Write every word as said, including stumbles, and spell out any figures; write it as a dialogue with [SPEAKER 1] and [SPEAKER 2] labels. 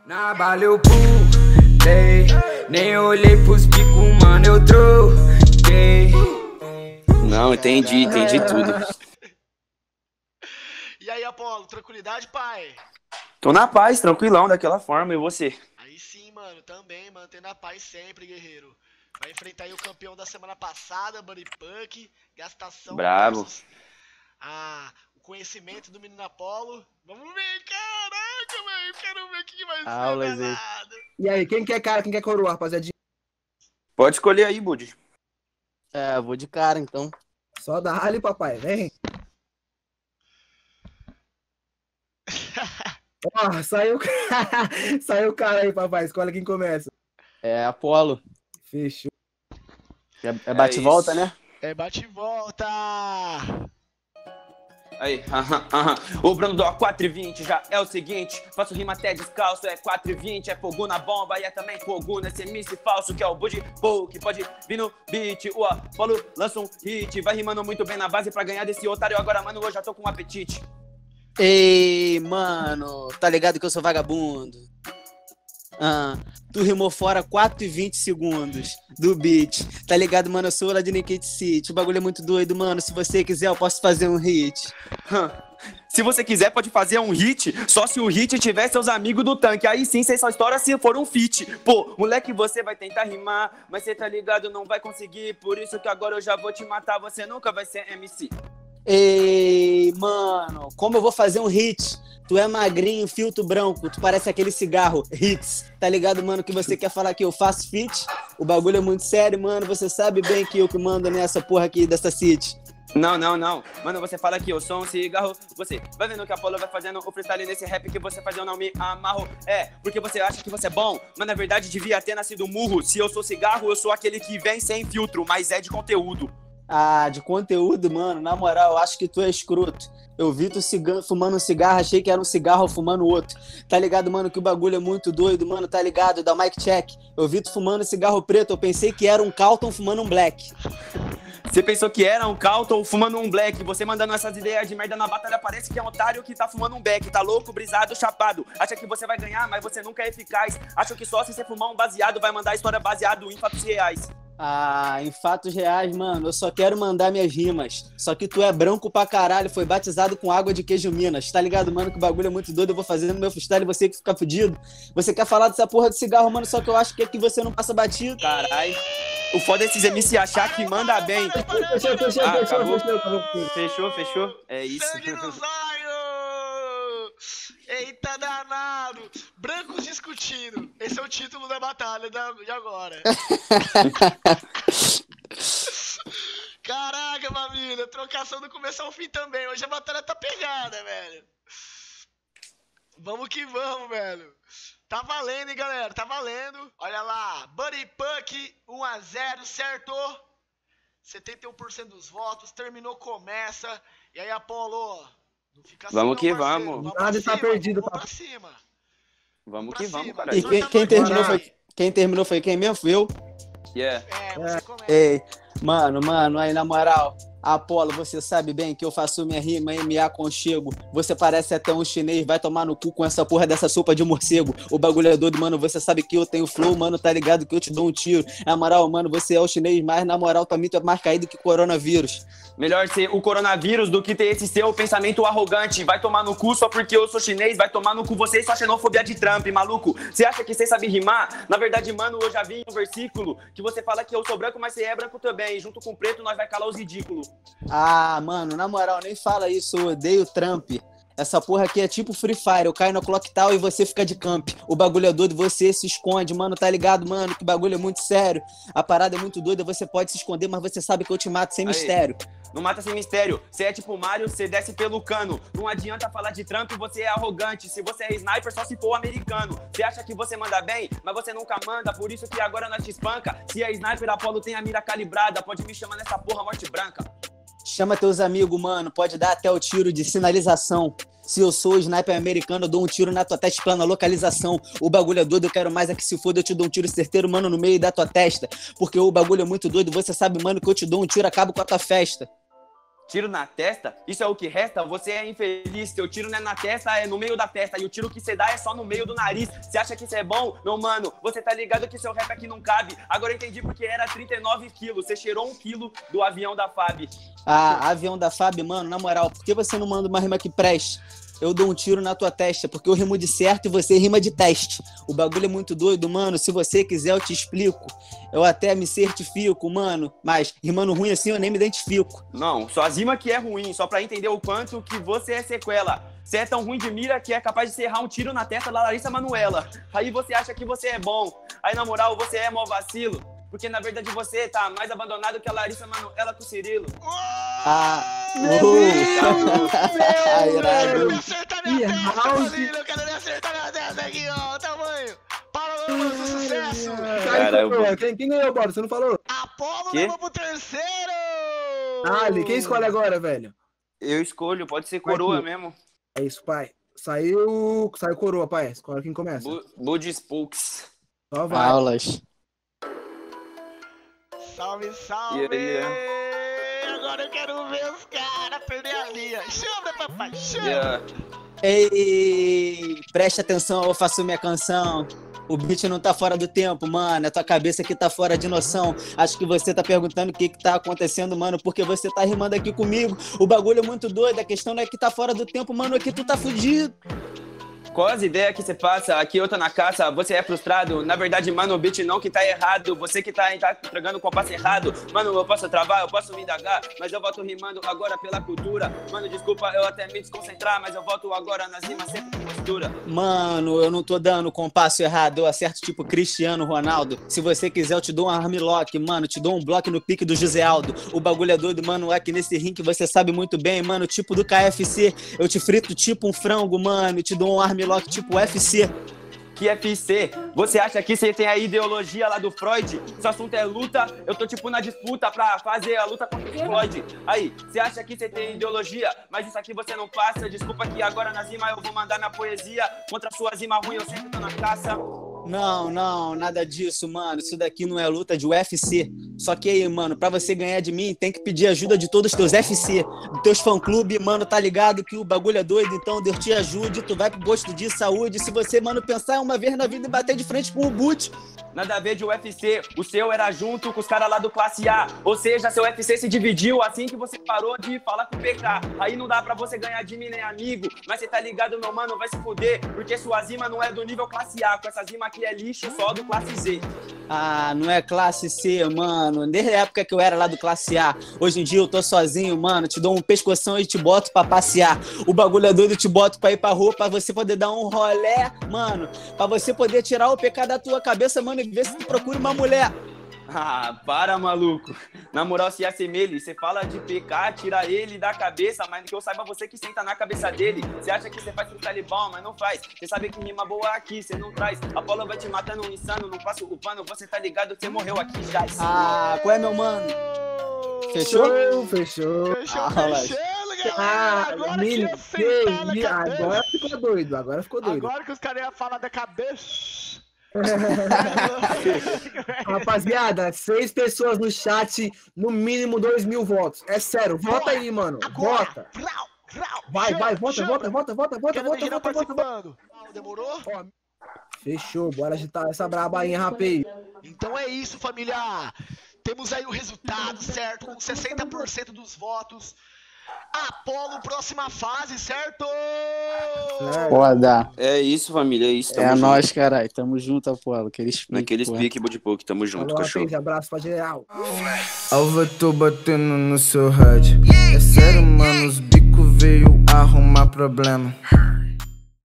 [SPEAKER 1] Na bala eu pulei, nem olhei pros picos, mano, eu troquei.
[SPEAKER 2] Não, entendi, entendi tudo.
[SPEAKER 3] E aí, Apolo, tranquilidade, pai?
[SPEAKER 2] Tô na paz, tranquilão, daquela forma, e você?
[SPEAKER 3] Aí sim, mano, também, mantendo a paz sempre, guerreiro. Vai enfrentar aí o campeão da semana passada, Buddy Punk, gastação
[SPEAKER 2] Brabo.
[SPEAKER 3] versus a, o conhecimento do menino Apolo. Vamos ver, caraca, velho, quero ver o que vai ser
[SPEAKER 4] Aulas, hein?
[SPEAKER 3] danado.
[SPEAKER 5] E aí, quem quer cara, quem quer coroa, rapaziada?
[SPEAKER 2] Pode escolher aí, Budi.
[SPEAKER 4] É, vou de cara, então.
[SPEAKER 5] Só dá ali, papai, vem. Ó, saiu, saiu o cara aí, papai. Escolhe quem começa.
[SPEAKER 4] É Apolo.
[SPEAKER 5] Fechou.
[SPEAKER 4] É, é bate e volta,
[SPEAKER 2] isso.
[SPEAKER 4] né?
[SPEAKER 3] É bate e volta.
[SPEAKER 2] Aí, aham, aham. O Bruno do quatro e vinte já é o seguinte. Faço rima até descalço, é quatro e vinte. É fogo na bomba e é também fogo nesse M C falso que é o Budi Pô, que pode vir no beat. O Apolo lança um hit, vai rimando muito bem na base pra ganhar desse otário. Agora, mano, eu já tô com apetite.
[SPEAKER 4] Ei, mano, tá ligado que eu sou vagabundo? Ah, tu rimou fora quatro e vinte segundos do beat. Tá ligado, mano? Eu sou lá de Naked City. O bagulho é muito doido, mano. Se você quiser, eu posso fazer um hit.
[SPEAKER 2] Hum. Se você quiser, pode fazer um hit. Só se o hit tiver seus amigos do tanque. Aí sim, cê só estoura se for um feat. Pô, moleque, você vai tentar rimar, mas cê tá ligado, não vai conseguir. Por isso que agora eu já vou te matar. Você nunca vai ser M C.
[SPEAKER 4] Ei, mano, como eu vou fazer um hit? Tu é magrinho, filtro branco, tu parece aquele cigarro, hits. Tá ligado, mano, que você quer falar que eu faço feat? O bagulho é muito sério, mano, você sabe bem que eu que mando nessa porra aqui dessa city.
[SPEAKER 2] Não, não, não. Mano, você fala que eu sou um cigarro. Você vai vendo que a Apolo vai fazendo o freestyle nesse rap que você faz, eu não me amarro. É, porque você acha que você é bom, mas na verdade devia ter nascido murro. Se eu sou cigarro, eu sou aquele que vem sem filtro, mas é de conteúdo.
[SPEAKER 4] Ah, de conteúdo, mano, na moral, eu acho que tu é escroto. Eu vi tu cigan- fumando um cigarro, achei que era um cigarro fumando outro. Tá ligado, mano, que o bagulho é muito doido, mano, tá ligado? Dá mic check. Eu vi tu fumando cigarro preto, eu pensei que era um Carlton fumando um black.
[SPEAKER 2] Você pensou que era um Carlton fumando um black. Você mandando essas ideias de merda na batalha, parece que é um otário que tá fumando um beck. Tá louco, brisado, chapado. Acha que você vai ganhar, mas você nunca é eficaz. Acha que só se você fumar um baseado vai mandar a história baseado em fatos reais.
[SPEAKER 4] Ah, em fatos reais, mano, eu só quero mandar minhas rimas. Só que tu é branco pra caralho, foi batizado com água de queijo Minas. Tá ligado, mano, que o bagulho é muito doido, eu vou fazer no meu freestyle e você que fica fudido. Você quer falar dessa porra de cigarro, mano, só que eu acho que é que você não passa batido.
[SPEAKER 2] Carai. O foda é esses M C achar que manda bem.
[SPEAKER 5] Fechou, fechou,
[SPEAKER 2] Ah,
[SPEAKER 5] fechou,
[SPEAKER 2] acabou?
[SPEAKER 5] fechou, acabou.
[SPEAKER 2] Fechou, fechou? É isso.
[SPEAKER 3] Sangue no zóio! Eita danado! Brancos discutindo. Esse é o título da batalha da- de agora. Caraca, família. Trocação do começo ao fim também. Hoje a batalha tá pegada, velho. Vamos que vamos, velho. Tá valendo, hein, galera? Tá valendo. Olha lá. Buddy Punk, um a zero, certo? setenta e um por cento dos votos. Terminou, começa. E aí, Apolo? Não fica assim,
[SPEAKER 2] Vamos
[SPEAKER 3] não,
[SPEAKER 2] que
[SPEAKER 3] parceiro.
[SPEAKER 2] vamos.
[SPEAKER 3] pra
[SPEAKER 5] Nada está
[SPEAKER 3] cima,
[SPEAKER 5] perdido,
[SPEAKER 3] Vamos pra
[SPEAKER 5] papai.
[SPEAKER 3] cima.
[SPEAKER 2] Vamos
[SPEAKER 3] Pra
[SPEAKER 2] que vamos,
[SPEAKER 3] cima.
[SPEAKER 2] caralho.
[SPEAKER 4] E quem, quem terminou foi quem terminou foi quem mesmo? Fui eu.
[SPEAKER 2] Yeah.
[SPEAKER 3] É, você começa.
[SPEAKER 4] Ei, mano, mano, aí na moral, Apolo, você sabe bem que eu faço minha rima M A conchego. Você parece até um chinês, vai tomar no cu com essa porra dessa sopa de morcego. O bagulho é doido, mano, você sabe que eu tenho flow, mano, tá ligado que eu te dou um tiro. Na moral, mano, você é o chinês, mas na moral, também tu é mais caído que coronavírus.
[SPEAKER 2] Melhor ser o coronavírus do que ter esse seu pensamento arrogante. Vai tomar no cu só porque eu sou chinês. Vai tomar no cu você e sua xenofobia de Trump, maluco. Você acha que você sabe rimar? Na verdade, mano, eu já vi um versículo que você fala que eu sou branco, mas você é branco também. Junto com o preto, nós vai calar os ridículos.
[SPEAKER 4] Ah, mano, na moral, nem fala isso, eu odeio Trump. Essa porra aqui é tipo Free Fire, eu caio no Clock Tower e você fica de camp. O bagulho é doido, você se esconde, mano, tá ligado, mano? Que bagulho é muito sério. A parada é muito doida, você pode se esconder, mas você sabe que eu te mato sem
[SPEAKER 2] Aí.
[SPEAKER 4] mistério.
[SPEAKER 2] Não mata sem mistério. Você é tipo Mario, você desce pelo cano. Não adianta falar de Trump, você é arrogante. Se você é sniper, só se for americano. Você acha que você manda bem, mas você nunca manda. Por isso que agora nós te espanca. Se é sniper, Apolo tem a mira calibrada. Pode me chamar nessa porra morte branca.
[SPEAKER 4] Chama teus amigos, mano, pode dar até o tiro de sinalização. Se eu sou sniper americano, eu dou um tiro na tua testa plana localização. O bagulho é doido, eu quero mais é que se foda, eu te dou um tiro certeiro, mano, no meio da tua testa. Porque o bagulho é muito doido, você sabe, mano, que eu te dou um tiro, acabo com a tua festa.
[SPEAKER 2] Tiro na testa? Isso é o que resta? Você é infeliz. Teu tiro não é na testa, é no meio da testa. E o tiro que você dá é só no meio do nariz. Você acha que isso é bom? Não, mano. Você tá ligado que seu rap aqui não cabe. Agora eu entendi porque era trinta e nove quilos. Você cheirou um quilo do avião da F A B.
[SPEAKER 4] Ah, avião da F A B, mano, na moral, por que você não manda uma rima que preste? Eu dou um tiro na tua testa, porque eu rimo de certo e você rima de teste. O bagulho é muito doido, mano. Se você quiser, eu te explico. Eu até me certifico, mano. Mas rimando ruim assim, eu nem me identifico.
[SPEAKER 2] Não, só as rimas que é ruim, só pra entender o quanto que você é sequela. Você é tão ruim de mira que é capaz de serrar um tiro na testa da Larissa Manoela. Aí você acha que você é bom. Aí, na moral, você é mó vacilo. Porque, na verdade, você tá mais abandonado que a Larissa Manoela com o Cirilo.
[SPEAKER 4] Ah,
[SPEAKER 3] Meu
[SPEAKER 4] uh.
[SPEAKER 3] Deus! Eu
[SPEAKER 4] Irado.
[SPEAKER 3] quero me acertar minha
[SPEAKER 5] Ih,
[SPEAKER 3] testa,
[SPEAKER 5] House.
[SPEAKER 3] família. Eu quero me acertar minha testa aqui, ó. O tamanho. Paralama do sucesso.
[SPEAKER 2] Cara, eu vou-
[SPEAKER 5] quem, quem ganhou, Bora? Você não falou?
[SPEAKER 3] Apolo
[SPEAKER 2] Quê?
[SPEAKER 3] levou pro terceiro.
[SPEAKER 5] Ali, quem escolhe agora, velho?
[SPEAKER 2] Eu escolho, pode ser coroa
[SPEAKER 5] Aqui.
[SPEAKER 2] mesmo.
[SPEAKER 5] É isso, pai. Saiu. Saiu coroa, pai. Escolhe quem começa.
[SPEAKER 2] Bu- Bud Spooks.
[SPEAKER 5] Só vai.
[SPEAKER 4] Aulas.
[SPEAKER 3] Salve, salve.
[SPEAKER 2] Yeah,
[SPEAKER 3] Agora eu quero ver os caras perder a linha. Chama, papai, chama.
[SPEAKER 2] Yeah.
[SPEAKER 4] Ei, preste atenção, eu faço minha canção. O beat não tá fora do tempo, mano. A tua cabeça aqui tá fora de noção. Acho que você tá perguntando o que que tá acontecendo, mano, porque você tá rimando aqui comigo. O bagulho é muito doido, a questão não é que tá fora do tempo, mano, é que tu tá fudido.
[SPEAKER 2] Qual as ideias que você passa? Aqui eu tô na caça, você é frustrado. Na verdade, mano, o beat não que tá errado. Você que tá, tá entregando o compasso errado. Mano, eu posso travar, eu posso me indagar, mas eu volto rimando agora pela cultura. Mano, desculpa eu até me desconcentrar, mas eu volto agora nas rimas sempre com postura.
[SPEAKER 4] Mano, eu não tô dando compasso errado, eu acerto tipo Cristiano Ronaldo. Se você quiser, eu te dou um armlock, mano, te dou um bloco no pique do José Aldo. O bagulho é doido, mano, é que nesse ringue você sabe muito bem, mano, tipo do K F C. Eu te frito tipo um frango, mano, e te dou um armlock tipo U F C.
[SPEAKER 2] Que F C? Você acha que você tem a ideologia lá do Freud? Seu assunto é luta, eu tô tipo na disputa pra fazer a luta contra o Floyd. Aí, você acha que você tem ideologia, mas isso aqui você não passa. Desculpa que agora na rima eu vou mandar minha poesia. Contra sua rima ruim eu sempre tô na caça.
[SPEAKER 4] Não, não, nada disso, mano. Isso daqui não é luta de U F C. Só que aí, mano, pra você ganhar de mim, tem que pedir ajuda de todos os teus F C, dos teus fã-clube, mano, tá ligado que o bagulho é doido, então Deus te ajude, tu vai pro posto de saúde. Se você, mano, pensar uma vez na vida e bater de frente com o boot.
[SPEAKER 2] Nada a ver de U F C, o seu era junto com os caras lá do Classe A. Ou seja, seu U F C se dividiu assim que você parou de falar com o P K. Aí não dá pra você ganhar de mim nem amigo, mas você tá ligado, meu mano, vai se fuder, porque sua rima não é do nível Classe A, com essas rimas aqui é lixo só do Classe Z.
[SPEAKER 4] Ah, não é classe C, mano. Desde a época que eu era lá do classe A. Hoje em dia eu tô sozinho, mano. Te dou um pescoção e te boto pra passear. O bagulho é doido, te boto pra ir pra rua, pra você poder dar um rolé, mano. Pra você poder tirar o P K da tua cabeça, mano, e ver se tu procura uma mulher.
[SPEAKER 2] Ah, para, maluco. Na moral, se assemelhe. Você fala de P K, tira ele da cabeça, mas que eu saiba você que senta na cabeça dele. Você acha que você faz freestyle bom, mas não faz. Você sabe que rima boa aqui, você não traz. A bola vai te matando um insano, não passo o pano. Você tá ligado que você morreu aqui já.
[SPEAKER 4] Ah, qual é, meu mano? Fechou?
[SPEAKER 5] Fechou, fechou.
[SPEAKER 3] Fechou,
[SPEAKER 4] Ah,
[SPEAKER 3] fechando, galera.
[SPEAKER 5] Ah,
[SPEAKER 3] Agora
[SPEAKER 5] mini,
[SPEAKER 3] que ia sentar na
[SPEAKER 5] que-
[SPEAKER 3] cabeça.
[SPEAKER 5] agora ficou doido, agora ficou doido.
[SPEAKER 3] Agora que os caras iam falar da cabeça.
[SPEAKER 5] Rapaziada, seis pessoas no chat, no mínimo dois mil votos. É sério, vota aí, mano.
[SPEAKER 3] Agora.
[SPEAKER 5] Vota.
[SPEAKER 3] Vrau, vrau.
[SPEAKER 5] Vai,
[SPEAKER 3] Chama,
[SPEAKER 5] vai, vota,
[SPEAKER 3] chama.
[SPEAKER 5] vota, vota, vota, vota,
[SPEAKER 3] Quero
[SPEAKER 5] vota,
[SPEAKER 3] ver geral
[SPEAKER 5] vota, vota, vota.
[SPEAKER 3] participando. Demorou?
[SPEAKER 5] Fechou, bora agitar essa braba aí, hein, rapaz.
[SPEAKER 3] Então é isso, família. Temos aí o resultado, certo? Com sessenta por cento dos votos. Apolo, próxima fase, certo?
[SPEAKER 4] Foda.
[SPEAKER 2] É isso, família, é isso.
[SPEAKER 4] É
[SPEAKER 2] Tamo junto.
[SPEAKER 4] nóis, caralho. Tamo junto, Apolo. Aqueles pique,
[SPEAKER 2] Naqueles
[SPEAKER 4] porra.
[SPEAKER 2] pique, Budipoke, tamo junto,
[SPEAKER 5] Falou,
[SPEAKER 2] cachorro.
[SPEAKER 5] rapaz, abraço pra geral.
[SPEAKER 6] Alva, tô batendo no seu rádio. É sério, mano, os bico veio arrumar problema.